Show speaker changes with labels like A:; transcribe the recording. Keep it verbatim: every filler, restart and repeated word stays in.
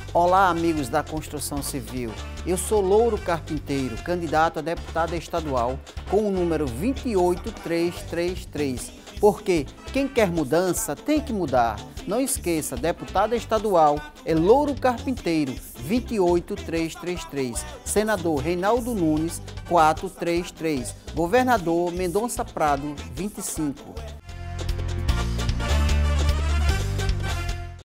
A: Olá, amigos da construção civil. Eu sou Louro Carpinteiro, candidato a deputado estadual com o número vinte e oito mil trezentos e trinta e três. Porque quem quer mudança tem que mudar. Não esqueça, deputado estadual é Louro Carpinteiro, vinte e oito mil trezentos e trinta e três. Senador Reinaldo Nunes, quatrocentos e trinta e três. Governador Mendonça Prado, vinte e cinco.